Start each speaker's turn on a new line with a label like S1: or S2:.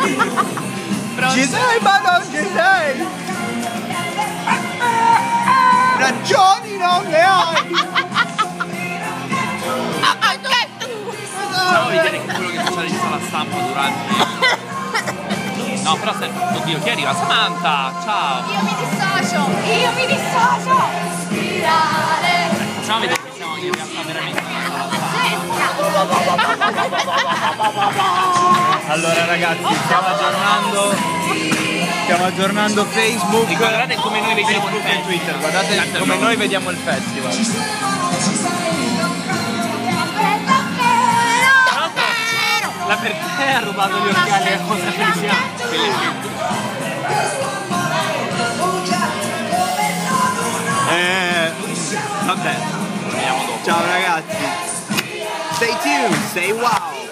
S1: Ci sei ma non ci sei. Ragioni non ne hai.
S2: Facciamo vedere quello che succede in sala stampa durante... No, però oddio, chi arriva? Samantha, ciao!
S3: Io mi dissocio! Spirale!
S2: Facciamo vedere che siamo in realtà veramente in sala stampa.
S1: Allora ragazzi, stiamo aggiornando Facebook.
S2: E guardate come noi vediamo il
S1: Facebook e
S2: festival.
S1: Twitter, guardate come noi vediamo il festival.
S2: La per te ha rubato gli occhiali a cosa pensiamo?
S1: Vabbè.
S2: Vediamo dopo.
S1: Ciao ragazzi. Stay tuned, stay wow.